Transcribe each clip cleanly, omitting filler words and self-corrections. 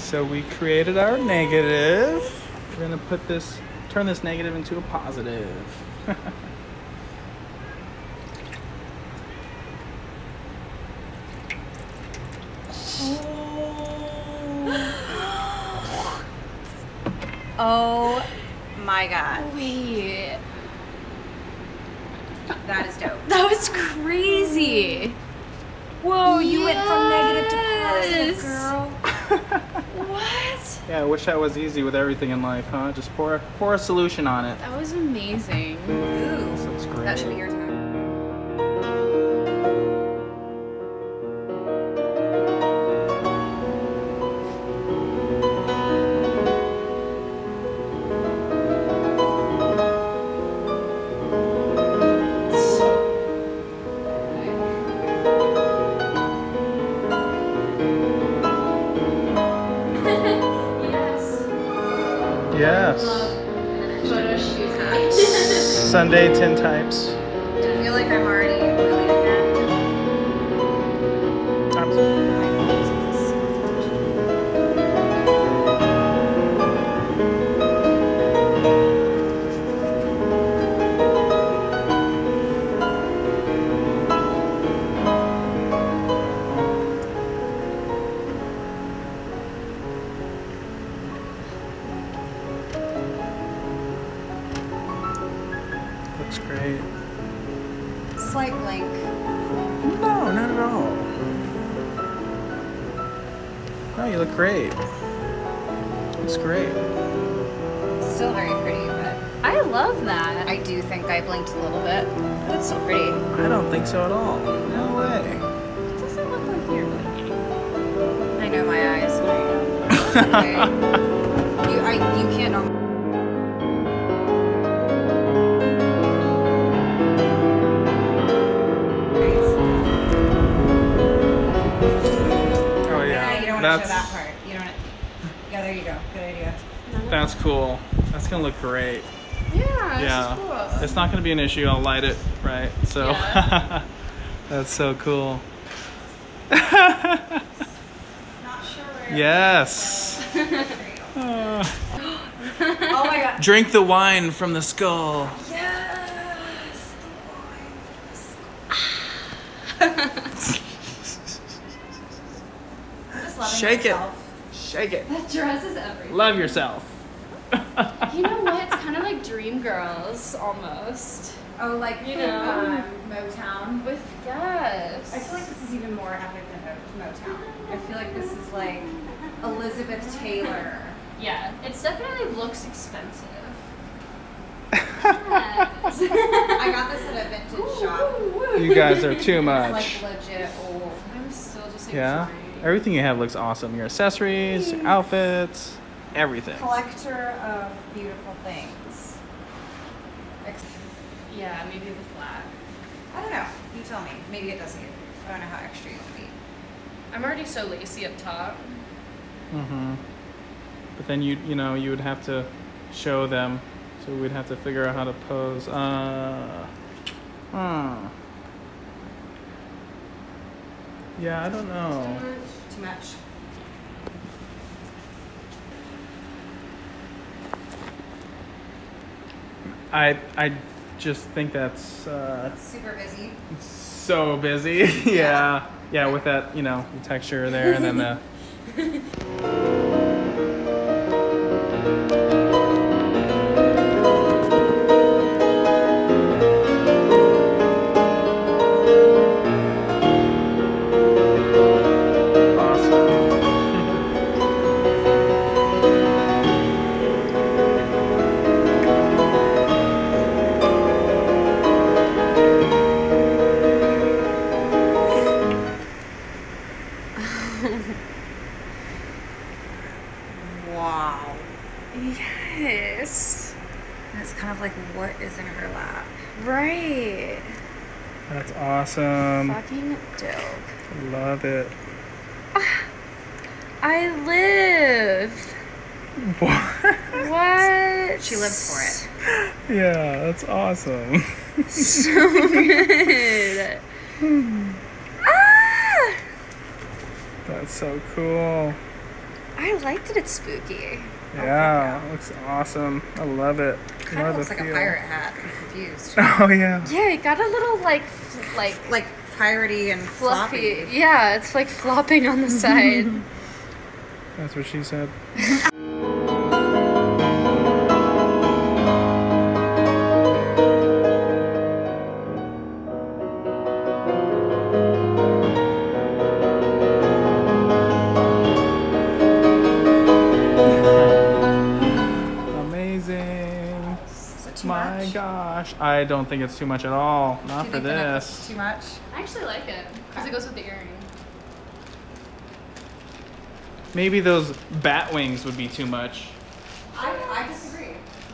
So we created our negative. We're gonna turn this negative into a positive. Oh my god. Wait. That is dope. That was crazy. Whoa, you went from negative to positive, Yes. girl. What? Yeah, I wish that was easy with everything in life, huh? Just pour a solution on it. That was amazing. Ooh, This looks great. that should be your time. Yes. Photo shoot hat. Sunday tintypes. Do you feel like I'm already really again? Looks great. Slight blink. No, not at all. No, you look great. Looks great. Still very pretty, but I love that. I do think I blinked a little bit. But it's still pretty. I don't think so at all. No way. It doesn't look like you're blinking. I know my eyes. Okay. You can't. Oh Yeah, you don't want to show That's that part. You don't. Yeah, there you go. Good idea. that's cool. That's gonna look great. Yeah, Yeah. this is cool. It's not gonna be an issue. I'll light it, right? So Yeah. that's so cool. Not sure where. Yes. Oh my god. Drink the wine from the skull. Yes. I'm just loving Shake it. myself. Shake it. That dress is everything. Love yourself. You know what? It's kind of like Dreamgirls almost. Oh, like You know. Motown. With yes. I feel like this is even more epic than Motown. I feel like this is like Elizabeth Taylor. Yeah, it definitely looks expensive. I got this at a vintage shop. You guys are too It's much. like legit old. I'm still just Yeah. enjoying. Everything you have looks awesome. Your accessories, your outfits, everything. Collector of beautiful things. Yeah, maybe the flat. I don't know. You tell me. Maybe it doesn't. I don't know how extra you can be. I'm already so lacy up top. Mm-hmm. But then you would have to show them, so we'd have to figure out how to pose. Yeah, I don't know. Too much. I just think that's Super busy. so busy. yeah, with that the texture there, and then the. Wow. Yes. And it's kind of like what is in her lap. Right. That's awesome. Fucking dope. Love it. I lived. What? What? She lives for it. Yeah, that's awesome. So good. Ah! That's so cool. I like that it's spooky. Yeah, it looks awesome. I love it. Kind of looks like a pirate hat. I'm confused. Oh yeah. Yeah, it got a little like Piratey and fluffy. floppy. Yeah, it's like flopping on the side. That's what she said. Amazing. Is it too My much? gosh. I don't think it's too much at all. Not Do you for think the necklace this. is too much? I actually like it because it goes with the earring. Maybe those bat wings would be too much. I disagree.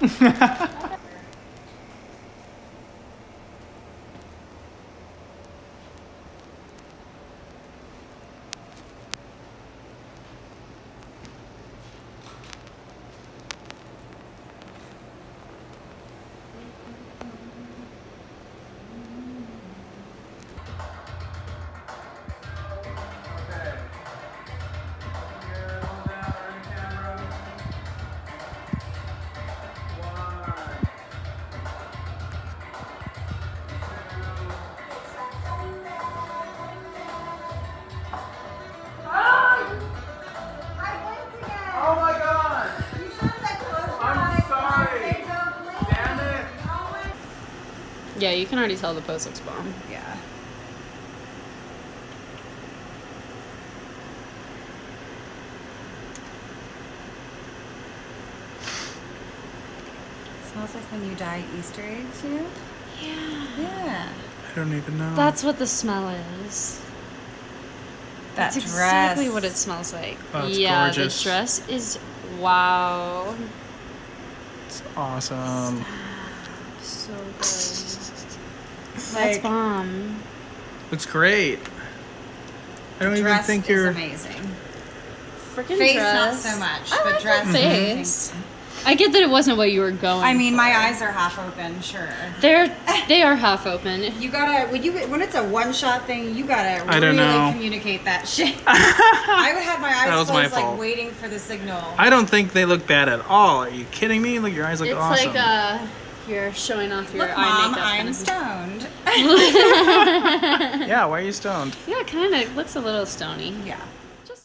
Oh my god! I'm sorry! Damn it! Yeah, you can already tell the pose looks bomb. Yeah. Smells like when you dye Easter eggs, you know? Yeah. Yeah. I don't even know. That's what the smell is. That That's dress. exactly what it smells like. Oh, it's yeah, gorgeous. the dress is wow. It's awesome. So good. That's Like, bomb. Looks great. I don't even dress think is you're. amazing. Freaking Face dress. not so much, I but like dress the is amazing. face. I get that it wasn't what you were going. I mean, for. my eyes are half open, sure. They are half open. You gotta when it's a one shot thing, you gotta I don't really know. communicate that shit. I would have my eyes That was my closed, like fault. waiting for the signal. I don't think they look bad at all. Are you kidding me? Look, your eyes look It's awesome. like you're showing off your Look, eye Mom, makeup. I'm kind of- stoned. Yeah, why are you stoned? Yeah, kind of looks a little stony. Yeah. Just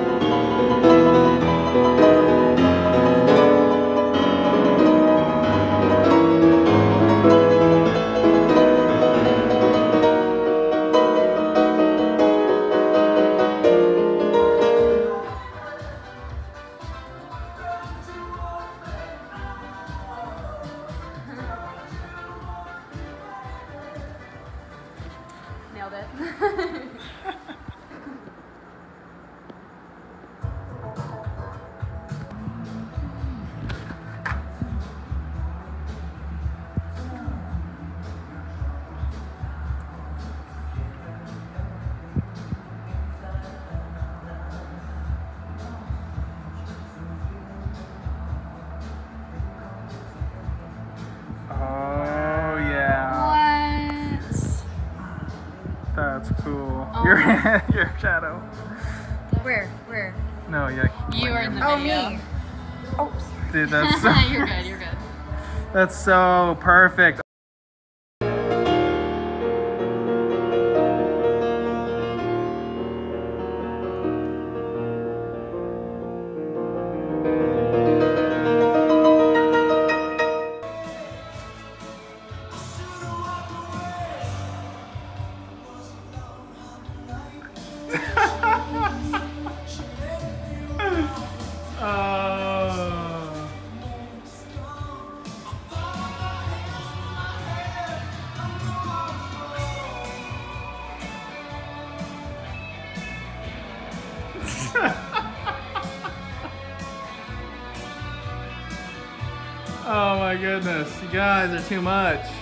nailed it. Oh yeah, What? that's cool. Oh. Your shadow. Where? No, yeah. You are in the Oh, video. me. Oh, Dude, that's so. You're good. You're good. That's so perfect. Oh. Oh my goodness, you guys are too much.